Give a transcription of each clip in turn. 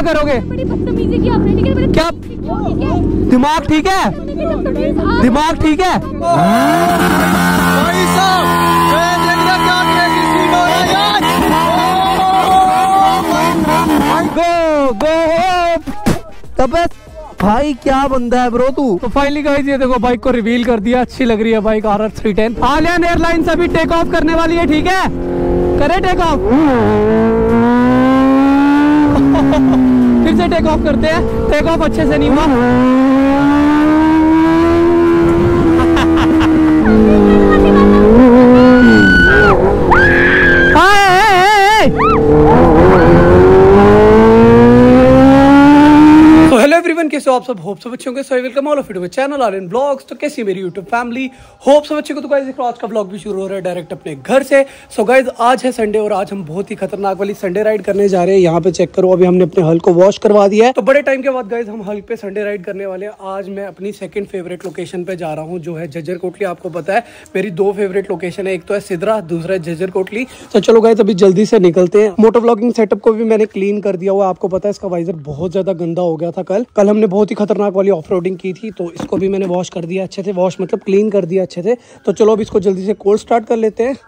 करोगे? बड़ी बदतमीजी की आपने, ठीक है? क्या दिमाग ठीक है? दिमाग ठीक है? गो गो भाई क्या बंदा है ब्रो तू। तो फाइनली गाइस ये देखो बाइक को रिवील कर दिया, अच्छी लग रही है बाइक RR310। आलियन एयरलाइंस अभी टेक ऑफ करने वाली है, ठीक है? करे टेक ऑफ। फिर से टेक ऑफ करते हैं, टेक ऑफ अच्छे से नहीं हुआ। कैसे हो आप सब? होप सब अच्छे होंगे। So welcome all of you to my channel Aliyan vlogs. तो कैसी है मेरी यूट्यूब फैमिली? होप सब अच्छे को। तो गाइस देखो आज का ब्लॉग भी शुरू हो रहा है डायरेक्ट अपने घर से। सो गाइस आज है संडे और आज हम बहुत ही खतरनाक वाली संडे राइड करने जा रहे हैं। यहाँ पे चेक करो, अभी हमने अपने हल को वॉश करवा दिया है। तो बड़े टाइम के बाद गाइस हम हल पे संडे राइड करने वाले हैं। आज मैं अपनी सेकंड फेवरेट लोकेशन पे जा रहा हूँ जो है झज्जर कोटली। आपको पता है मेरी दो फेवरेट लोकेशन है, एक तो है सिदरा, दूसरा है झज्जर कोटली। तो चलो गाइस अभी जल्दी से निकलते हैं। मोटो व्लॉगिंग सेटअप को भी मैंने क्लीन कर दिया हुआ। आपको पता है इसका वाइजर बहुत ज्यादा गंदा हो गया था। कल हमने बहुत ही खतरनाक वाली ऑफ रोडिंग की थी, तो इसको भी मैंने वॉश कर दिया अच्छे से। वॉश मतलब क्लीन कर दिया अच्छे से। तो चलो अब इसको जल्दी से कोल्ड स्टार्ट कर लेते हैं।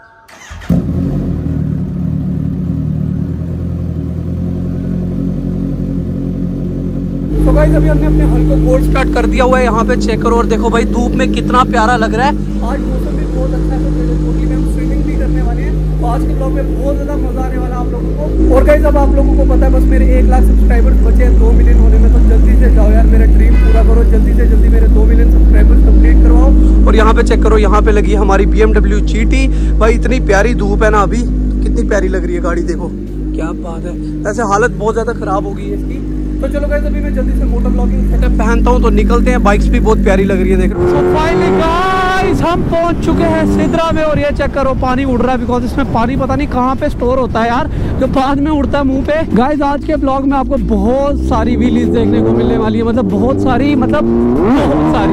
तो गाइस अभी हमने अपने हल को कोल्ड स्टार्ट कर दिया हुआ है। यहाँ पे चेक करो और देखो भाई धूप में कितना प्यारा लग रहा है। आज मौसम भी बहुत अच्छा है, तो कोटली में हम स्विमिंग भी करने वाले हैं। तो आज के ब्लॉग में बहुत ज्यादा मजा आने वाला आप लोगों को। और गाइस अब आप लोगों को पता है बस मेरे 1 लाख सब्सक्राइबर्स बचे हैं 2 मिलियन होने में। तो जल्दी से जाओ यार, मेरा ड्रीम पूरा करो। जल्दी से जल्दी मेरे 2 मिलियन सब्सक्राइबर्स कंप्लीट करवाओ। और यहाँ पे चेक करो, यहाँ पे लगी हमारी BMW GT। भाई इतनी प्यारी धूप है ना, अभी कितनी प्यारी लग रही है गाड़ी, देखो क्या बात है। ऐसे हालत बहुत ज्यादा खराब हो गई है इसकी। तो चलो गाइस अभी मैं जल्दी से मोटो ब्लॉगिंग सेटअप पहनता हूँ तो निकलते हैं। बाइक्स भी बहुत प्यारी लग रही है, देख रहे हो। So finally guys हम पहुंच चुके हैं सिदरा में। और ये चेक करो पानी उड़ रहा है, बिकॉज इसमें पानी पता नहीं कहाँ पे स्टोर होता है यार, जो बाद में उड़ता है मुंह पे। गाइस आज के ब्लॉग में आपको बहुत सारी व्हीलीज देखने को मिलने वाली है, मतलब बहुत सारी, मतलब बहुत सारी।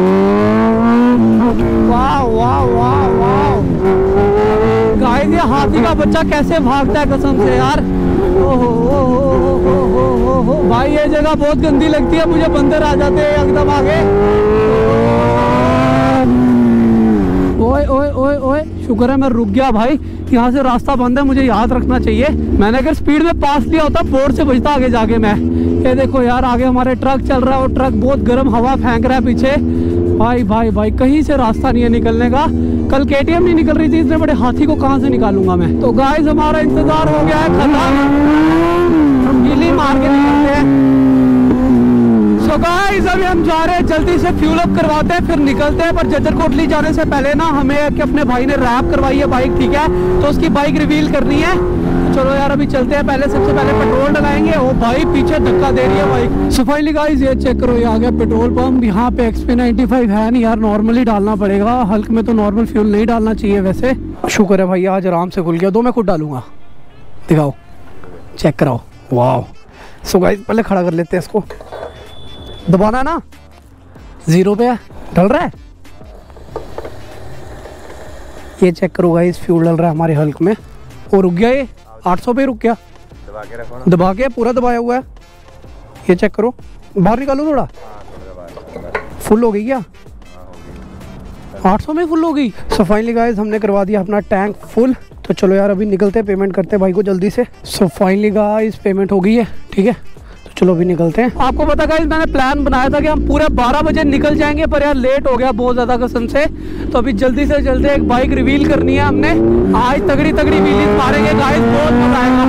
वाह वाह वाह वाह गाइस, ये हाथी का बच्चा कैसे भागता है कसम से यार। ओहो भाई ये जगह बहुत गंदी लगती है मुझे, बंदर आ जाते हैं एकदम आगे। ओए ओए ओए ओए शुक्र है मैं रुक गया भाई, यहाँ से रास्ता बंद है, मुझे याद रखना चाहिए। मैंने अगर स्पीड में पास लिया होता बोर्ड से बचता आगे जाके मैं। ये देखो यार आगे हमारे ट्रक चल रहा है और ट्रक बहुत गर्म हवा फेंक रहा है पीछे। भाई भाई भाई कहीं से रास्ता नहीं है निकलने का। कल KTM नहीं निकल रही थी, इतने बड़े हाथी को कहाँ से निकालूंगा मैं। तो गाइस हमारा इंतजार हो गया है खत्म, गिली मार के निकलते हैं। सो गाइस अभी हम जा रहे हैं, जल्दी से फ्यूल अप करवाते हैं फिर निकलते हैं। पर झज्जर कोटली जाने से पहले ना हमें अपने भाई ने रैप करवाई है बाइक, ठीक है? तो उसकी बाइक रिवील करनी है। चलो यार अभी चलते हैं। पहले सबसे पहले पेट्रोल डलाएंगे। ओ भाई पीछे धक्का दे रही है बाइक। सो फाइनली गाइस ये चेक करो, ये आ गया पेट्रोल पंप। यहाँ पे XP95 है नहीं यार, नॉर्मली डालना पड़ेगा। हल्क में तो नॉर्मल फ्यूल नहीं डालना चाहिए वैसे। शुक्र है भाई आज आराम से खुल गया। दो मैं खुद डालूंगा, दिखाओ चेक कराओ। वाह। सो गाइस पहले खड़ा कर लेते हैं इसको, दबाना ना, 0 पे है, डल रहा है। ये चेक करो गाइस फ्यूल डल रहा है हमारे हल्क में। और रुक गया, ये 800 पे रुक गया। दबा के रखो ना, दबा के पूरा दबाया हुआ है। ये चेक करो, बाहर निकालो थोड़ा। फुल हो गई क्या? 800 में फुल हो गई। सो फाइनली गाइस हमने करवा दिया अपना टैंक फुल। तो चलो यार अभी निकलते हैं, पेमेंट करते हैं भाई को जल्दी से। सो फाइनली गाइस पेमेंट हो गई है, ठीक है? तो चलो अभी निकलते हैं। आपको पता गाइस मैंने प्लान बनाया था कि हम पूरे 12 बजे निकल जाएंगे, पर यार लेट हो गया बहुत ज्यादा कसम से। तो अभी जल्दी से जल्दी एक बाइक रिवील करनी है हमने। आज तगड़ी तगड़ी व्हीलीज मारेंगे गाइस, बहुत मजा आएगा।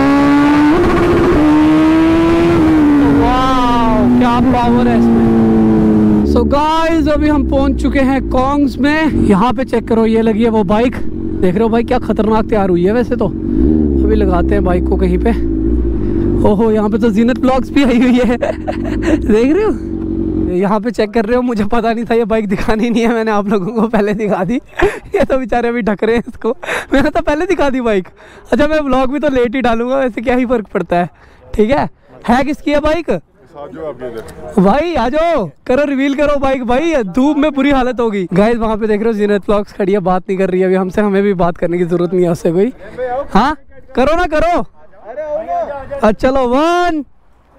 वाह क्या पावर है इसमें। सो गाइस अभी हम पहुंच चुके हैं कॉन्ग्स में। यहाँ पे चेक करो, ये लगी है वो बाइक, देख रहे हो भाई क्या खतरनाक तैयार हुई है वैसे तो। अभी लगाते हैं बाइक को कहीं पे। ओहो यहाँ पे तो जीनत ब्लॉग्स भी आई हुई है देख रहे हो। यहाँ पे चेक कर रहे हो, मुझे पता नहीं था ये बाइक दिखानी नहीं है, मैंने आप लोगों को पहले दिखा दी। ये तो बेचारे अभी ढक रहे हैं इसको, मैंने तो पहले दिखा दी बाइक। अच्छा मैं ब्लॉग भी तो लेट ही डालूंगा, वैसे क्या ही फर्क पड़ता है, ठीक है किसकी है बाइक? भाई आ जाओ, करो रिवील करो बाइक। भाई धूप में बुरी हालत होगी। गाइस वहाँ पे देख रहे हो जीनत ब्लॉग्स खड़ी है, बात नहीं कर रही है अभी हमसे। हमें भी बात करने की जरूरत नहीं है उससे कोई। हाँ करो ना करो। चलो 1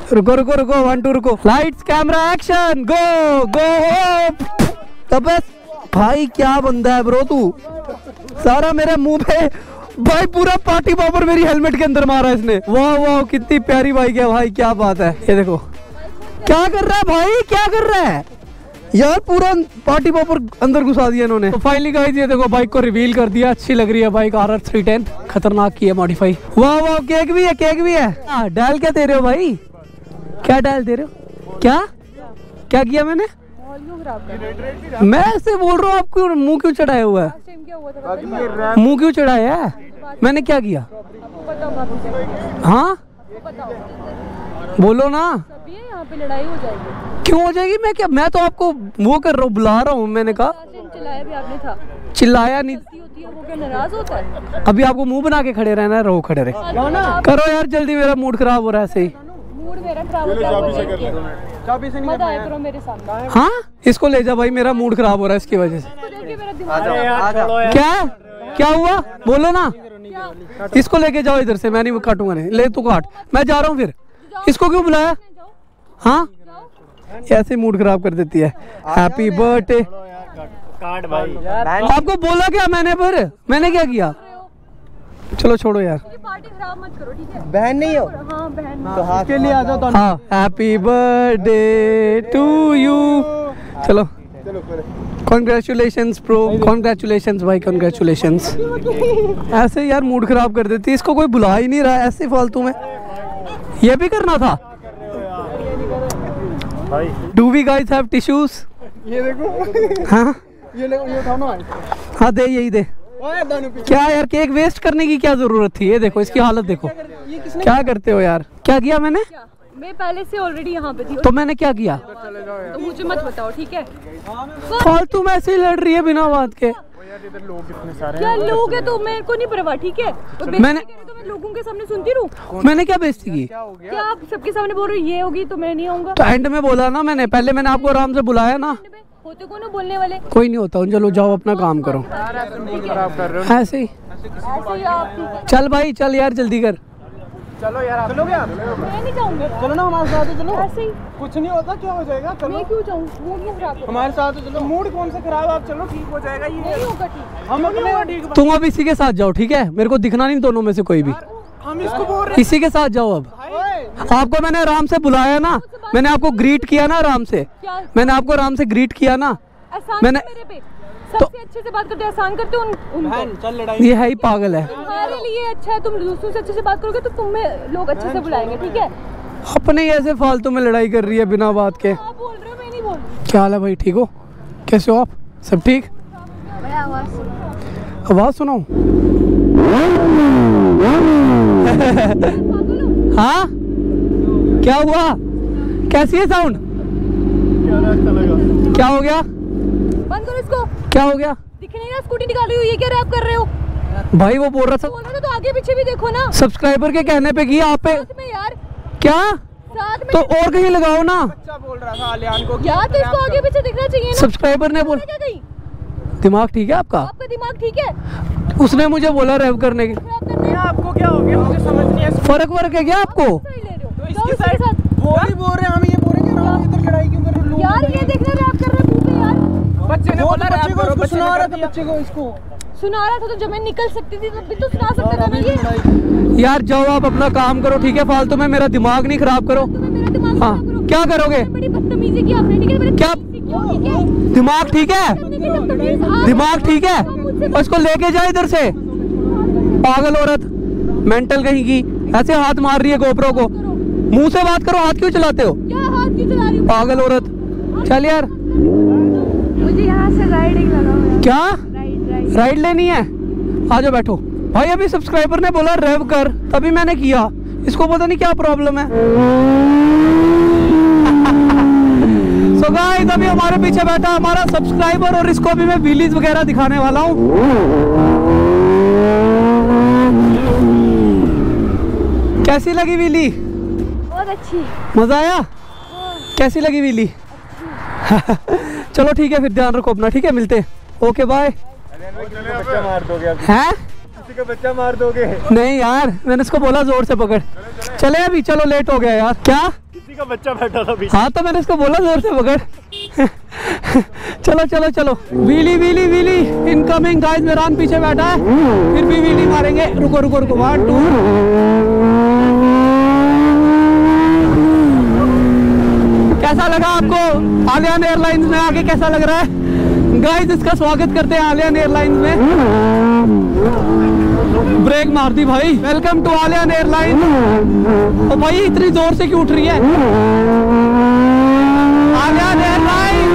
रुको रुको रुको, 1 2 रुको, lights camera action, go go. तब बस भाई क्या बंदा है ब्रो तू, सारा मेरे मुंह पे भाई पूरा पार्टी पॉपर मेरी हेलमेट के अंदर मारा इसने। वाह वाह कितनी प्यारी बाइक है भाई, क्या बात है। ये देखो क्या कर रहा है भाई, क्या कर रहा है यार, पूरा पार्टी पॉपर अंदर घुसा दिया इन्होंने। तो फाइनली गाइस ये देखो बाइक को रिवील कर दिया, अच्छी लग रही है बाइक RR 310, खतरनाक की है मॉडिफाई। वाह वाह केक भी है, केक भी है। डाल क्या दे रहे हो भाई, क्या डाल दे रहे हो, क्या क्या किया मैंने, मैं ऐसे बोल रहा हूँ, आपको मुंह क्यों चढ़ाया हुआ है, मुंह क्यों चढ़ाया है, मैंने क्या किया, हाँ बोलो ना, यहाँ पे लड़ाई हो जाएगी। क्यों हो जाएगी, मैं क्या, मैं तो आपको वो कर रहा हूँ, बुला रहा हूँ, मैंने कहा चिल्लाया भी आपने था, चिल्लाया नहीं, होती है वो क्या नाराज होता है। अभी आपको मुंह बना के खड़े रहना है, रहो खड़े रहे, करो यार जल्दी, मेरा मूड खराब हो रहा है ऐसे ही। मूड मेरा खराब हो रहा है, मत आया करो मेरे सामने। हाँ इसको ले जा भाई, मेरा मूड खराब हो रहा है इसकी वजह से। मेरा दिमाग क्या क्या हुआ बोलो ना, इसको लेके जाओ इधर से, मैं नहीं काटूंगा, नहीं ले तू काट, मैं जा रहा हूँ फिर, इसको क्यों बुलाया, हाँ ऐसे मूड खराब कर देती है। हैप्पी बर्थडे कार्ड भाई, आपको बोला क्या मैंने, पर मैंने क्या किया, चलो छोड़ो यार, पार्टी खराब मत करो ठीक है। बहन नहीं हो हाँ बहन तो हाथ के लिए आ जाओ तो। हाँ हैप्पी बर्थडे टू यू, चलो कॉन्ग्रेचुलेशंस ब्रो, कॉन्ग्रेचुलेशंस भाई, कॉन्ग्रेचुलेशंस। ऐसे यार मूड खराब कर देती है, इसको कोई बुला ही नहीं रहा है ऐसे फालतू में, ये भी करना था। Do we guys have tissues, ये देखो, हाँ ये उठाओ ना, हाँ दे, यही दे। क्या यार केक वेस्ट करने की क्या जरूरत थी, ये देखो इसकी हालत देखो, क्या करते हो यार, क्या किया मैंने, मैं पहले से ऑलरेडी यहाँ पे थी, तो मैंने क्या किया, तो मुझे मत बताओ ठीक है। फालतू में ऐसे ही लड़ रही है बिना बात के, क्या लोग है तो मेरे को नहीं परवाह ठीक है, तो मैंने तो मैं लोगों के सामने सुनती रहूं, मैंने क्या बेइज्जती की, क्या आप सबके सामने बोल रहे हो ये होगी तो मैं नहीं आऊंगा, तो एंड में बोला ना मैंने, पहले मैंने आपको आराम से बुलाया ना, होते कौन हो बोलने वाले, कोई नहीं होता, चलो जाओ अपना काम करो, ऐसे ही ऐसे ही आप ठीक है। चल भाई चल यार जल्दी कर, चलो यार, चलोगे आप, मैं नहीं जाऊंगा, चलो ना हमारे साथ, चलो, ऐसे ही कुछ नहीं होता, क्या हो जाएगा, चलो मैं क्यों जाऊँ, मूड क्यों खराब करूं? हमारे साथ चलो, मूड कौन सा खराब, आप चलो ठीक हो जाएगा, ये नहीं होगा ठीक, हम अपने ठीक, तुम अब इसी के साथ जाओ ठीक है, मेरे को दिखना नहीं दोनों में से कोई भी, हम इसको बोल रहे इसी के साथ जाओ अब, आपको मैंने आराम से बुलाया ना, मैंने आपको ग्रीट किया ना आराम से, क्या मैंने आपको आराम से ग्रीट किया ना, एहसान मैंने- मेरे पे सबसे अच्छे से बात करते हैं, एहसान करते हो उनको, चल लड़ाई, ये है ही पागल है, तुम्हारे लिए अच्छा है, तुम दूसरों से अच्छे से बात करोगे तो तुम्हें लोग अच्छे से बुलाएंगे ठीक है। अपने ही ऐसे फालतू में लड़ाई कर रही है बिना बात के। आप बोल रहे हो मैं नहीं बोल रही, क्या हाल है भाई, ठीक हो, कैसे हो आप, सब ठीक, मैं आवाज आवाज सुनाऊं, हाँ क्या हुआ, कैसी है साउंड, क्या हो गया, बंद करो इसको, क्या हो गया दिख नहीं रहा, स्कूटी निकाल रही हो, ये क्या रैप कर रहे हो, भाई, वो बोल रहा था बोल रहे हो तो आगे पीछे भी देखो ना, सब्सक्राइबर के कहने पे किया आप पे, साथ में यार, क्या, साथ में तो और कहीं लगाओ ना, बच्चा बोल रहा था अलियान को, यार तो इसको आगे पीछे दिखना चाहिए ना, सब्सक्राइबर ने बोल, क्या कहीं दिमाग ठीक है आपका, आपका दिमाग ठीक है, उसने मुझे बोला रेव करने की, खराब करना है, आपको क्या हो गया, मुझे समझ नहीं है, फर्क वर्क है क्या आपको, सही ले रहे हो, तो जाओ इसके इसके साथ, वो ही बोल रहे हैं, हम ये बोल रहे हैं कि हम इधर लड़ाई क्यों कर रहे हैं, यार ये देख रहे रैप कर रहे मुंह पे यार, बच्चे ने बोला रैप करो, बच्चे सुना रहा था बच्चे को, इसको सुना रहा था तो जब मैं निकल सकती थी तब भी तो सुना सकता था ना ये, यार जाओ आप अपना काम करो ठीक है, फालतू में मेरा दिमाग नहीं खराब करो, तुम्हें मेरा दिमाग हाँ खराब करो, क्या करोगे, बड़ी बदतमीजी की आपने ठीक है, मेरे क्या ठीक है, दिमाग ठीक है, दिमाग ठीक है, उसको लेके जाए इधर से, पागल औरत, मेंटल कहीं की, ऐसे हाथ मार रही है गोप्रो को, मुंह से बात करो, हाथ क्यों चलाते हो, क्या हाथ क्यों चला रही हो, पागल औरत, चल यार, मुझे यहाँ से राइडिंग लगा हुआ है, क्या राइड राइड लेनी है, आ जाओ बैठो भाई, अभी सब्सक्राइबर ने बोला रेव कर, तभी मैंने किया, इसको पता नहीं क्या प्रॉब्लम है। सो गाइस अभी हमारे पीछे बैठा हमारा सब्सक्राइबर, और इसको भी मैं व्हीलीज वगैरह दिखाने वाला हूँ। कैसी लगी व्हीली, बहुत अच्छी, मजा आया, कैसी लगी व्हीली, चलो ठीक है फिर, ध्यान रखो अपना, ठीक है मिलते हैं, ओके बाय। बच्चा मार दोगे, हैं किसी का बच्चा मार दोगे, नहीं यार, मैंने इसको बोला जोर से पकड़, चले अभी, चलो लेट हो गया यार, क्या का बच्चा बैठा था पीछे। हाँ तो मैंने इसको बोला जोर से पकड़। चलो चलो चलो, wheelie wheelie wheelie incoming guys. Mehran पीछे बैठा है, फिर भी व्हीली मारेंगे। रुको रुको रुको, 1 2। कैसा लगा आपको आलियान एयरलाइंस में आके, कैसा लग रहा है गाइस? इसका स्वागत करते हैं आलियान एयरलाइंस में। ब्रेक मार दी भाई। Welcome to Aliyan airlines. ओ भाई इतनी जोर से क्यों उठ रही है? आलियान एयरलाइंस।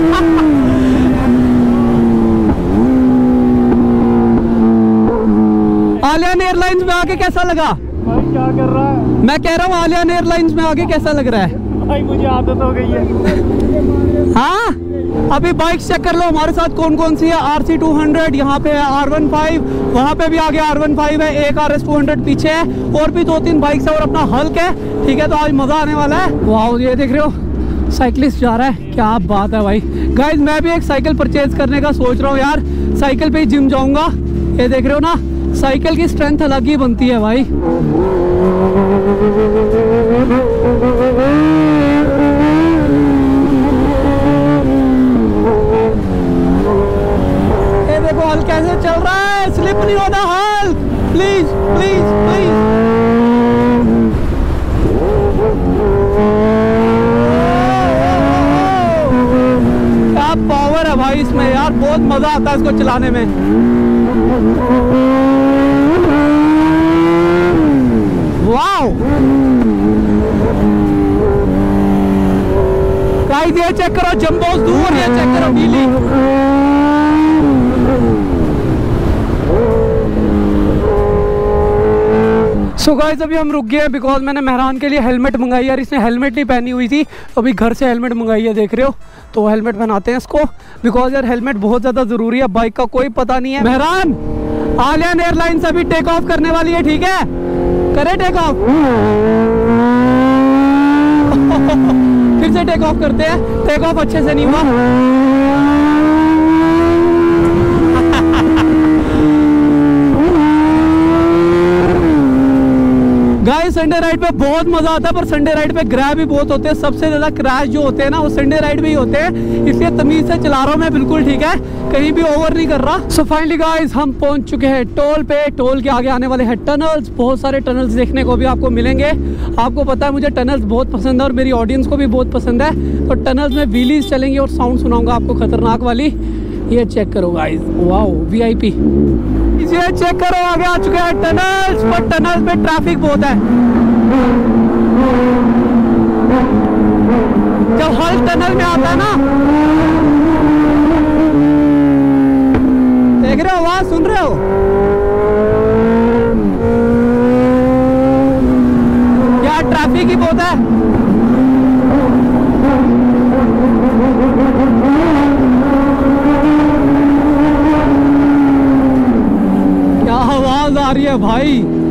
आलियान एयरलाइंस में आके कैसा लगा भाई? क्या कर रहा है? मैं कह रहा हूँ आलियान एयरलाइंस में आके कैसा लग रहा है? भाई मुझे आदत हो गई है। हाँ अभी बाइक चेक कर लो हमारे साथ कौन कौन सी है। RC 200 यहाँ पे है, R15 वहाँ पे भी आगे R15 है, एक RS 200 पीछे है, और भी 2-3 बाइक्स है और अपना हल्क है। ठीक है, तो आज मजा आने वाला है। वाह, ये देख रहे हो साइकिलिस्ट जा रहा है, क्या बात है भाई। गाइज मैं भी एक साइकिल परचेज करने का सोच रहा हूँ यार, साइकिल पे ही जिम जाऊंगा। ये देख रहे हो ना, साइकिल की स्ट्रेंथ अलग ही बनती है भाई। ये देखो हल्क कैसे चल रहा है, स्लिप नहीं होना हल्क, प्लीज प्लीज प्लीज। क्या पावर है भाई इसमें यार, बहुत मजा आता है इसको चलाने में। वाओ गाइस, ये चेक करो जंबोस दूर, ये चेक करो व्हीली। सो गाइस अभी हम रुक गए बिकॉज मैंने मेहरान के लिए हेलमेट मंगाई यार, इसने हेलमेट नहीं पहनी हुई थी, अभी घर से हेलमेट मंगाई है, देख रहे हो। तो हेलमेट पहनाते हैं इसको बिकॉज यार हेलमेट बहुत ज़्यादा ज़रूरी है, बाइक का कोई पता नहीं है। मेहरान, आलियान एयरलाइंस अभी टेक ऑफ करने वाली है, ठीक है? करे टेक ऑफ। फिर से टेक ऑफ करते हैं, टेक ऑफ अच्छे से नहीं हुआ। गाइस संडे राइड पे बहुत मजा आता है, पर संडे राइड पे क्रैश भी बहुत होते हैं। सबसे ज्यादा क्रैश जो होते हैं ना वो संडे राइड पे ही होते हैं, इसलिए तमीज से चला रहा हूँ मैं, बिल्कुल ठीक है, कहीं भी ओवर नहीं कर रहा। सो फाइनली गाइस हम पहुंच चुके हैं टोल पे। टोल के आगे आने वाले हैं टनल्स, बहुत सारे टनल्स देखने को भी आपको मिलेंगे। आपको पता है मुझे टनल्स बहुत पसंद है और मेरी ऑडियंस को भी बहुत पसंद है, तो टनल्स में व्हीलीज चलेंगी और साउंड सुनाऊंगा आपको खतरनाक वाली। ये चेक करो गाइस, वाओ VIP। ये चेक करो आगे आ चुके हैं टनल्स, पर टनल्स में ट्रैफिक बहुत है। जब हल्क टनल में आता है ना, देख रहे हो, आवाज सुन रहे हो, यार ट्रैफिक ही बहुत है। क्या आवाज आ रही है भाई।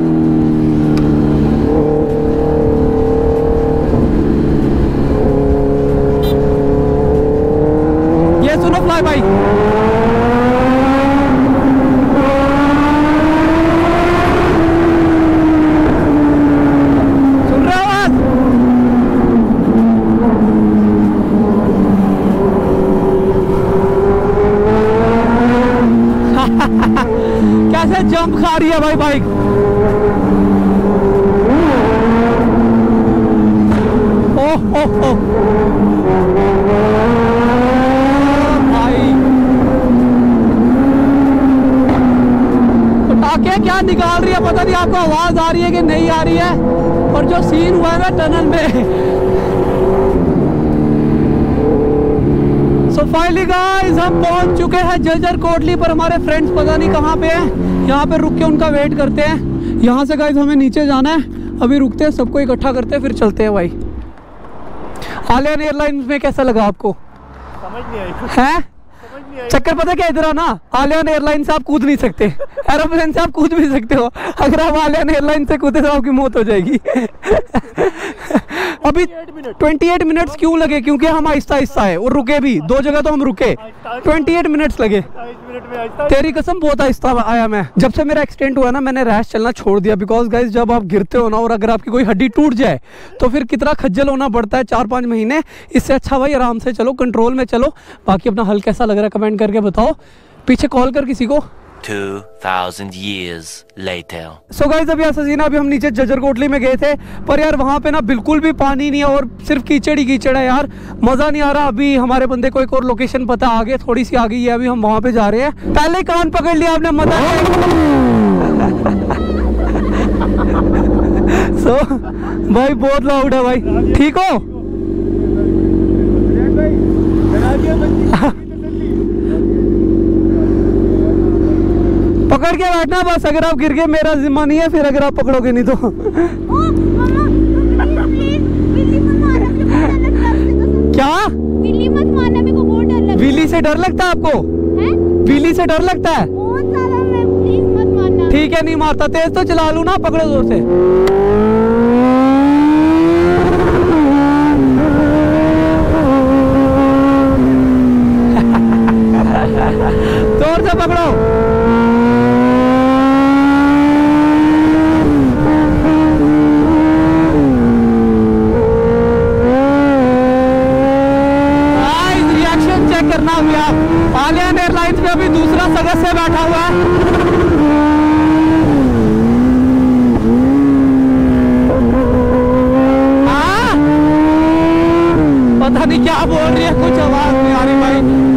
ये सुनो फ्लाई भाई, सुन रहे हो आवाज? कैसे जंप खा रही है भाई बाइक। ओह भाई, पटाखे क्या निकाल रही है पता नहीं, आपको आवाज आ रही है कि नहीं आ रही है। और जो सीन हुआ है ना टनल में। सो फाइनली गाइस हम पहुंच चुके हैं जर्जर कोटली पर। हमारे फ्रेंड्स पता नहीं कहाँ पे हैं, यहाँ पे रुक के उनका वेट करते हैं। यहाँ से गाइस हमें नीचे जाना है, अभी रुकते हैं, सबको इकट्ठा करते हैं, फिर चलते हैं भाई। आलियान एयरलाइंस में कैसा लगा आपको? समझ नहीं आई है चक्कर पता क्या इधर ना, आलियान एयरलाइन से आप कूद नहीं सकते, एरोप्लेन से आप कूद भी सकते हो, अगर आप आलियान एयरलाइन से कूदे तो आपकी मौत हो जाएगी। अभी 28 मिनट्स क्यों लगे? क्योंकि हम आहिस्ता आहिस्ता है और रुके भी, 2 जगह तो हम रुके, 28 मिनट्स लगे। 28 मिनट में आहिस्ता। तेरी कसम बहुत आहिस्ता आया मैं। जब से मेरा एक्सीडेंट हुआ ना, मैंने रैश चलना छोड़ दिया। बिकॉज गाइज जब आप गिरते हो ना और अगर आपकी कोई हड्डी टूट जाए तो फिर कितना खज्जल होना पड़ता है 4-5 महीने। इससे अच्छा भाई आराम से चलो, कंट्रोल में चलो। बाकी अपना हल कैसा लग रहा है कमेंट करके बताओ। पीछे कॉल कर किसी को। 2000 years later. सो गाइस अभी सजीना, अभी हम नीचे जजर कोटली में गए थे, पर यार वहाँ पे ना बिल्कुल भी पानी नहीं है और सिर्फ कीचड़ ही कीचड़ है यार, मज़ा नहीं आ रहा। अभी हमारे बंदे को एक और लोकेशन पता, आगे थोड़ी सी आगे ही है, अभी हम वहाँ पे जा रहे हैं। पहले ही कान पकड़ लिया आपने, मजा सो भाई बहुत लाउड है भाई। ठीक हो? पकड़ के बैठना बस, अगर आप गिर गए मेरा जिम्मा नहीं है फिर, अगर आप पकड़ोगे नहीं तो। क्या? बिल्ली मत मारना, मेरे को बहुत डर लगता है। बिल्ली से डर लगता है आपको? बिल्ली से डर लगता है? बहुत सारा, मैं प्लीज मत मारना। ठीक है नहीं मारता, तेज तो चला लूँ ना, पकड़ो जोर से। जोर से पकड़ो। करना हुआ आलियान एयरलाइंस में अभी दूसरा सदस्य बैठा हुआ है। पता नहीं क्या बोल रही है, कुछ आवाज नहीं आ रही भाई।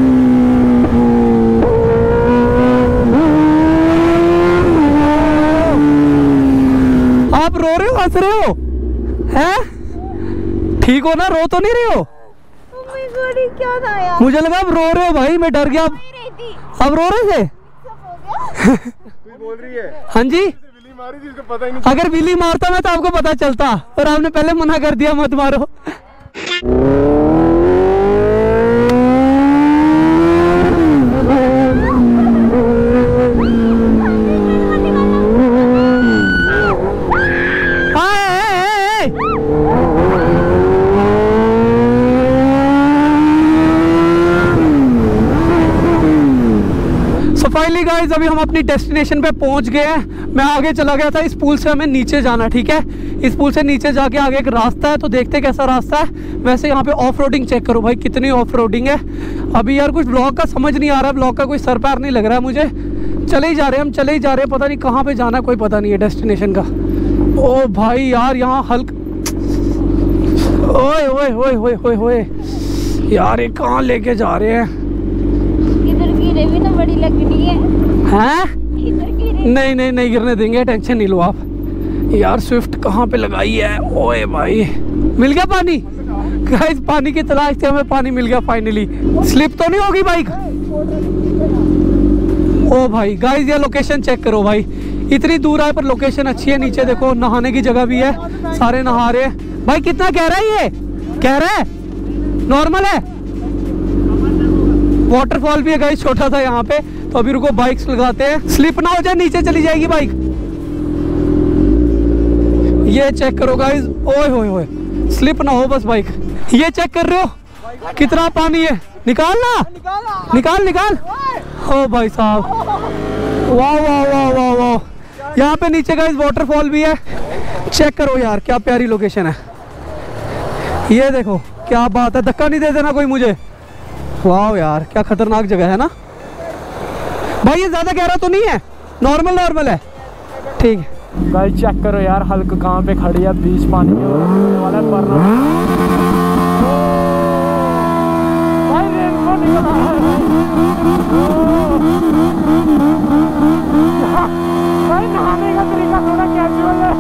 आप रो रहे हो, हंस रहे हो? हैं? ठीक हो ना? रो तो नहीं रहे हो? क्या था यार? मुझे लगा आप रो रहे हो भाई, मैं डर गया। अब रो रहे थे? बोल रही है हाँ जी, बिल्ली मारी थी, इसको पता ही नहीं। अगर बिल्ली मारता मैं तो आपको पता चलता, और आपने पहले मना कर दिया मत मारो। फाइनली गाइस अभी हम अपनी डेस्टिनेशन पे पहुंच गए हैं। मैं आगे चला गया था, इस पुल से हमें नीचे जाना, ठीक है? इस पुल से नीचे जाके आगे एक रास्ता है, तो देखते कैसा रास्ता है। वैसे यहाँ पे ऑफ रोडिंग चेक करो भाई, कितनी ऑफ रोडिंग है। अभी यार कुछ ब्लॉग का समझ नहीं आ रहा, ब्लॉग का कोई सर पैर नहीं लग रहा है मुझे। चले ही जा रहे हैं हम, चले ही जा रहे हैं, पता नहीं कहाँ पे जाना, कोई पता नहीं है डेस्टिनेशन का। ओ भाई यार यहाँ हल्क, ओए ओए ओए ओए ओए ओए यार, ये कहाँ लेके जा रहे हैं? इधर गिरे भी ना, बड़ी लकड़ी है। हैं? इधर गिरे। नहीं नहीं नहीं गिरने देंगे, टेंशन नहीं लो आप। यार स्विफ्ट कहाँ पे लगाई है? ओए भाई मिल गया पानी। गाइस पानी की तलाश थी हमें, पानी मिल गया फाइनली। स्लिप तो नहीं होगी बाइक? ओ भाई गाइस ये लोकेशन चेक करो भाई, इतनी दूर आए पर लोकेशन अच्छी है। नीचे देखो नहाने की जगह भी है, सारे नहा रहे हैं। भाई कितना कह रहा है ये? कह रहा है नॉर्मल है? वाटरफॉल भी है गाइस छोटा सा यहाँ पे। तो अभी रुको बाइक्स लगाते हैं, स्लिप ना हो जाए, नीचे चली जाएगी बाइक। ये चेक करो गाइस, ओए होए होए, स्लिप ना हो बस बाइक। ये चेक कर रहे हो कितना पानी है? निकालना, निकाल निकाल। ओ भाई साहब, वाह वाह वाह वाह वाह। यहाँ पे नीचे गाइस वाटरफॉल भी है, चेक करो यार क्या प्यारी लोकेशन है। ये देखो क्या बात है, धक्का नहीं दे देना कोई मुझे। वाह यार क्या खतरनाक जगह है ना भाई। ये ज्यादा गहरा तो नहीं है, नॉर्मल नॉर्मल है, ठीक है। गाइस चेक करो यार, हल्क कहाँ पे खड़ी है, बीच पानी में वाला पड़ना। भाई रेनबो निकल रहा है भाई, नहाने का तरीका थोड़ा कैजुअल है।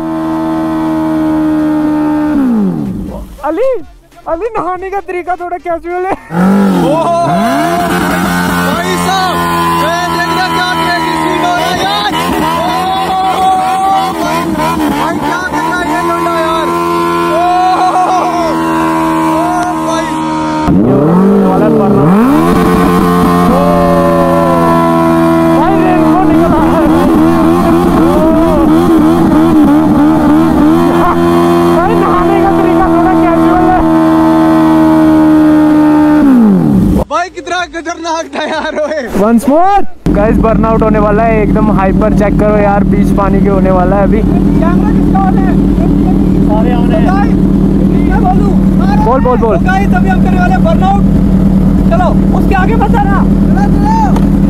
अली अली नहाने का तरीका थोड़ा कैजुअल है। भाई साहब क्या क्रेजी सीन हो रहा है यार। भाई क्या कर रहा है ये लौंडा यार। भाई वाला पड़ना। भाई रेनबो निकल रहा है भाई, नहाने का तरीका थोड़ा क्या वंस मोर गाइस, बर्नआउट होने वाला है एकदम हाइपर। चेक करो यार, बीच पानी के होने वाला है अभी। बोल बोल बोल। गाइस अभी हम करने वाले बर्नआउट। चलो उसके आगे मत जाना।